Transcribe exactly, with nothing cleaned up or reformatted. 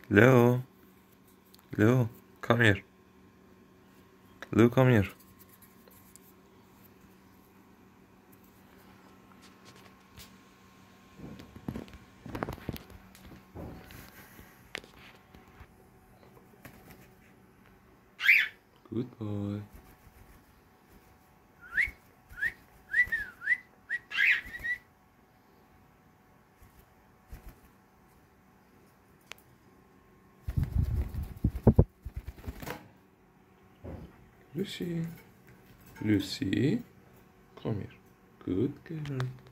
Leo. Leo, come here. Leo, come here. Good boy. Lucy, Lucy, come here. Good girl.